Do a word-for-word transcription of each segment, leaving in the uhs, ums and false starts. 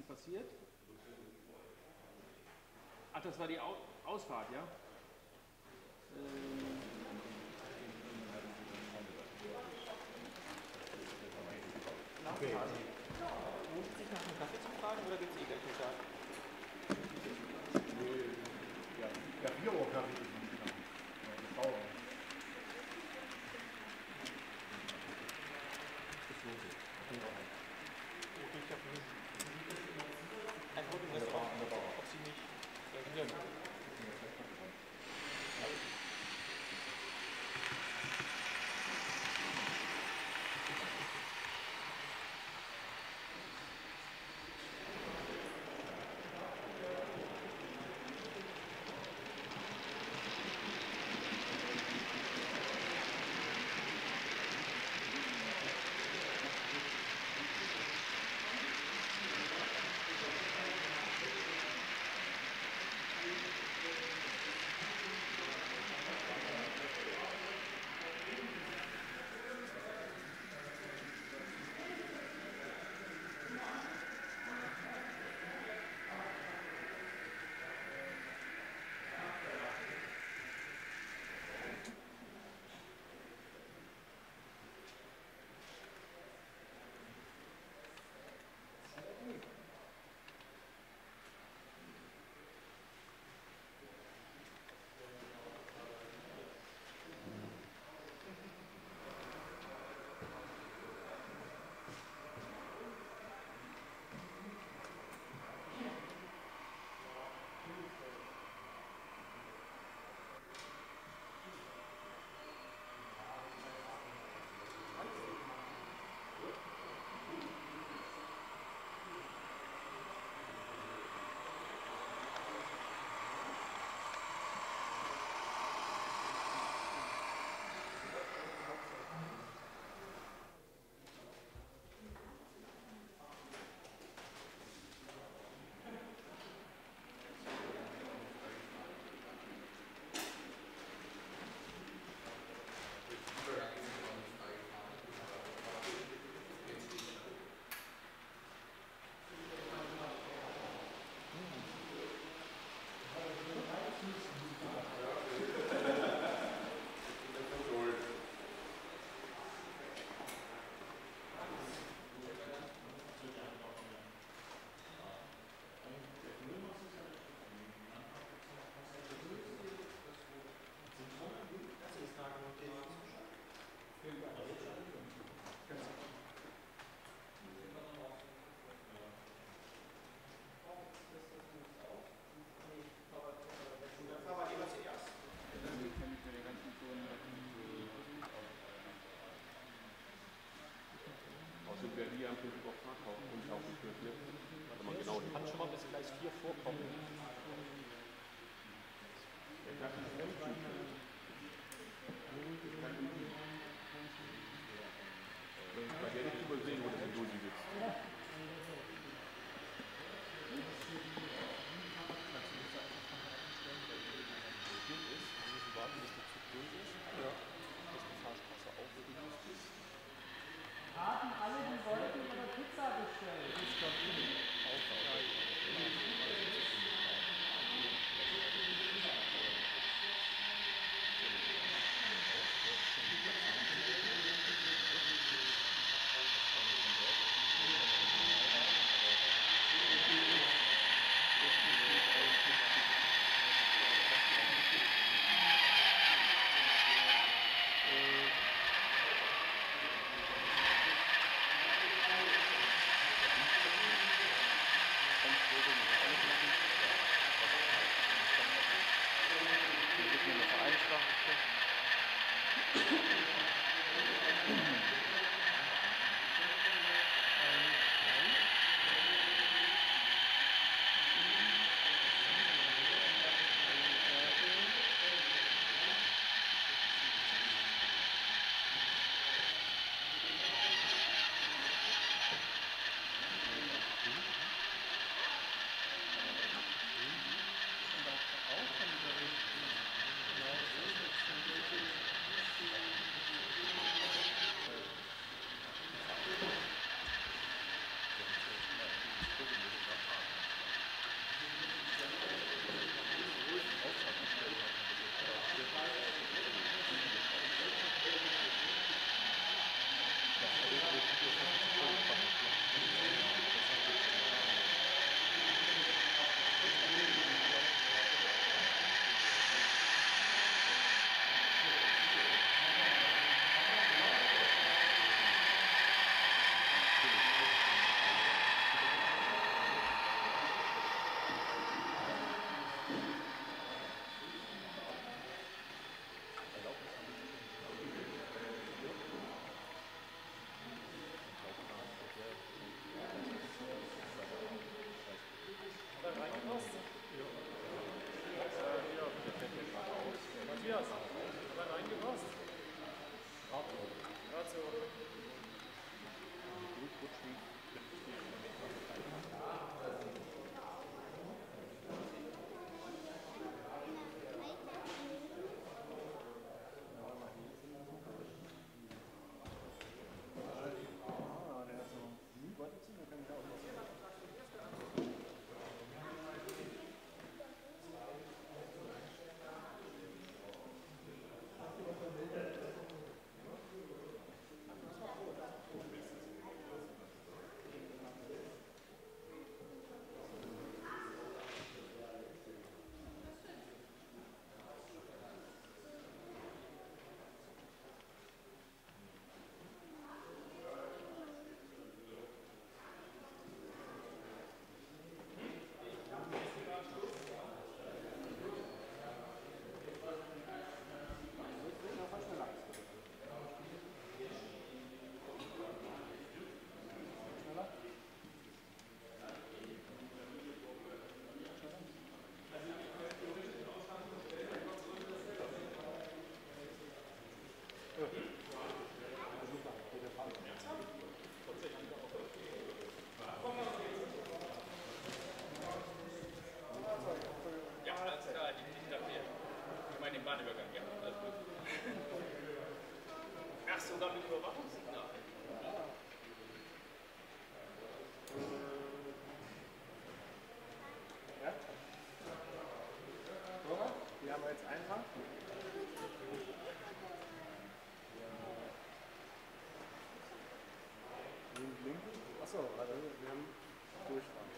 passiert? Ach, das war die Au Ausfahrt, ja? Ähm Okay. Lohnt es sich nach einem Kaffee zu fragen oder gibt es eh gleich einen Tag? Ja, ja, vier Uhr Kaffee ist noch nicht machen. Ja, das lohnt sich. Ich habe einfach im Restaurant, ob sie nicht reservieren. Außerdem werden die ja im Prinzip auch Fahrkaufen und auch geführt, ne? Warte mal, genau. Kann schon mal bis gleich vier vorkommen. Der Kaffee ist ganz gut. Bei der nicht übersehen, wo das in Dosi sitzt. Warten, bis der Zug durch ist. Ja. Dass die Fahrstraße aufgelöst ist. Haben alle, die wollten, ihre Pizza bestellt? Ich glaube eh nicht. Aufgabe. Ja, alles klar, die liegen da hier. Ich meine den Bahnübergang, ja, alles gut. Ach, sogar mit Überwachungssignal. Ja? Robert, wir haben jetzt Eintrag. Achso, also wir haben Durchfahrt.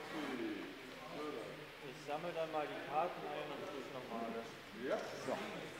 Ich sammle dann mal die Karten ein und das nochmal. Ja. So.